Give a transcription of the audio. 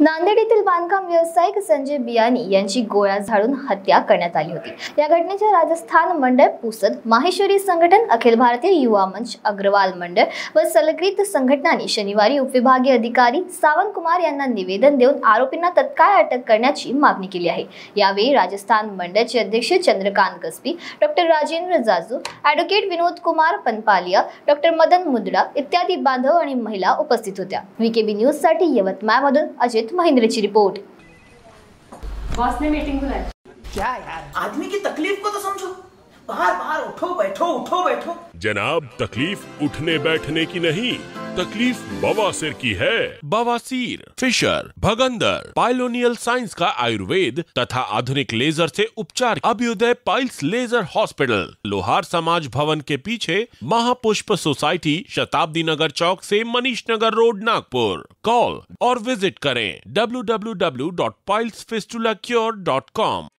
नांदेड येथील बांधकाम व्यावसायिक संजय बियानी यांची गोळ्या झाडून हत्या करण्यात आली होती। या घटनेच्या राजस्थान मंडळ पुसद, माहेश्वरी संघटन, अखिल भारतीय युवा मंच, अग्रवाल मंडळ व सलग्रित संघटनांनी शनिवारी उपविभागीय अधिकारी सावंत कुमार यांना निवेदन देऊन आरोपींना तत्काळ अटक करण्याची मागणी केली आहे। यावेळी राजस्थान मंडळचे अध्यक्ष Chandrakant Kasbi, doctor Rajendra Jaju, advocate Vinod Kumar Panpalia, doctor Madan Mudra इत्यादी बांधव आणि महिला उपस्थित होत्या। वीकेबी न्यूज साठी यवतमाळमधून अजित महेंद्र की रिपोर्ट। बॉस ने मीटिंग बुलाई। क्या यार, आदमी की तकलीफ को तो समझो। बाहर बाहर उठो बैठो। जनाब, तकलीफ उठने बैठने की नहीं, तकलीफ बवासीर की है। बवासीर, फिशर, भगंदर, पाइलोनियल साइंस का आयुर्वेद तथा आधुनिक लेजर से उपचार। अभ्युदय पाइल्स लेजर हॉस्पिटल, लोहार समाज भवन के पीछे, महापुष्प सोसाइटी, शताब्दी नगर चौक से मनीष नगर रोड, नागपुर। कॉल और विजिट करें www.pilesfistulacure.com।